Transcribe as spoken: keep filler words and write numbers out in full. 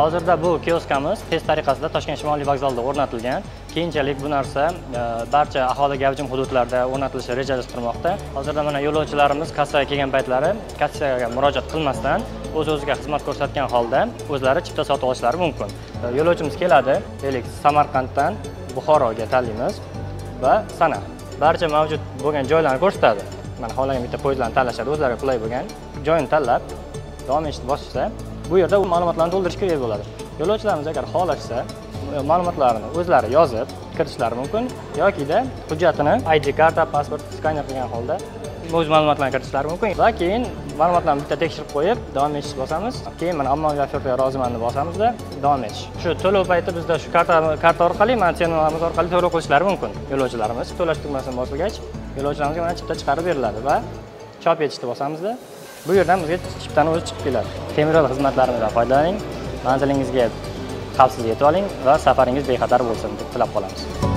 Hozirda bu kioskamiz test tariqasida Toshkent Shimoliy vokzalida o'rnatilgan. Keyinchalik bu narsa barcha aholi gavjum hududlarda o'rnatilishi rejalashtirilmoqda. Hozirda mana yo'lovchilarimiz kassaga kelgan paytlari kassaga murojaat qilmasdan o'z-o'ziga xizmat ko'rsatgan holda o'zlari chipta sotib olishlari mumkin. Yo'lovchimiz keladi, deylik Samarqanddan Buxoroga tanlaymiz va Sana barcha mavjud bo'lgan joylarni ko'rsatadi. Mana xohlagan bitta poyezdlarni tanlashadi, o'zlariga qulay bo'lgan joyini tanlab davom etishni bosishsa, bu yerda u ma'lumotlarni to'ldirishga ega bo'ladi. Yo'lovchilarimiz agar xohlashsa, ma'lumotlarini o'zlari yozib kiritishlari mumkin yoki-da hujjatini I D karta, pasport skaner qilgan holda o'z ma'lumotlarini kiritishlari mumkin va keyin ma'lumotlarni bitta tekshirib qo'yib davom etishni bosamiz. Keyin mana ommaviy offertaga rozimanni bosamizda davom etish. Shu to'lov payti bizda shu karta karta orqali, mana terminalimiz orqali to'lov qilishlari mumkin. Yo'lovchilarimiz to'lash tugmasini bosgach, yo'lovchilarimizga mana chipta chiqarib beriladi va chop etishni bosamizda bu yerdan bizga chiptaning o'zi chiqib keladi. Temir yo'l xizmatlarimizdan foydalaning, manzilingizga xavfsiz yetib oling va safaringiz bexatar bo'lsin deb tilab qolamiz.